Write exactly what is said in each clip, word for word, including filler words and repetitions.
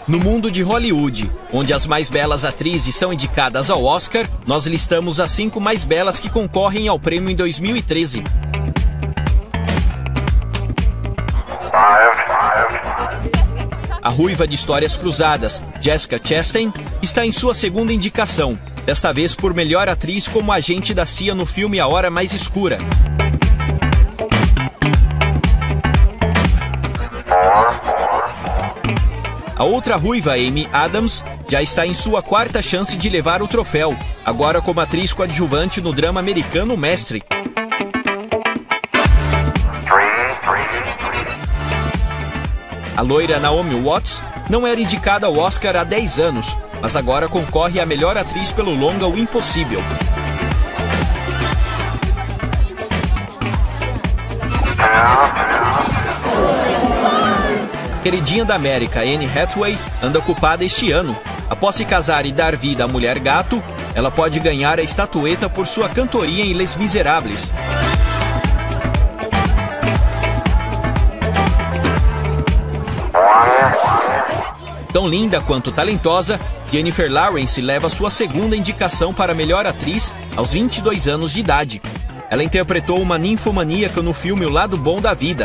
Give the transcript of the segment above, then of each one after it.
No mundo de Hollywood, onde as mais belas atrizes são indicadas ao Oscar, nós listamos as cinco mais belas que concorrem ao prêmio em dois mil e treze. A ruiva de Histórias Cruzadas, Jessica Chastain, está em sua segunda indicação, desta vez por melhor atriz como agente da C I A no filme A Hora Mais Escura. A outra ruiva, Amy Adams, já está em sua quarta chance de levar o troféu, agora como atriz coadjuvante no drama americano Mestre. A loira Naomi Watts não era indicada ao Oscar há dez anos, mas agora concorre à melhor atriz pelo longa O Impossível. A queridinha da América, Anne Hathaway, anda ocupada este ano. Após se casar e dar vida à Mulher Gato, ela pode ganhar a estatueta por sua cantoria em Les Misérables. Tão linda quanto talentosa, Jennifer Lawrence leva sua segunda indicação para melhor atriz aos vinte e dois anos de idade. Ela interpretou uma ninfomaníaca no filme O Lado Bom da Vida.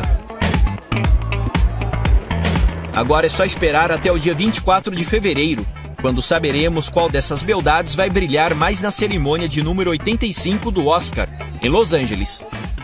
Agora é só esperar até o dia vinte e quatro de fevereiro, quando saberemos qual dessas beldades vai brilhar mais na cerimônia de número oitenta e cinco do Oscar, em Los Angeles.